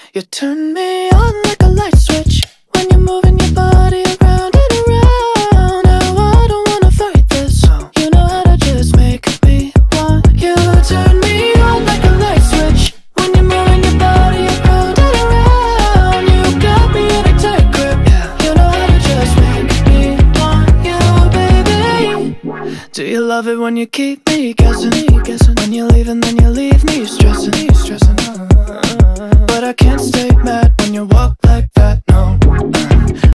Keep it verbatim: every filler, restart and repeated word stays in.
You turn me on like a light switch when you're moving your body around and around. Now I don't wanna fight this, you know how to just make me want you. Turn me on like a light switch when you're moving your body around and around. You got me in a tight grip, you know how to just make me want you, baby. Do you love it when you keep me guessing? When you leave and then you leave me stressing, stressing. But I can't stay mad when you walk like that, no.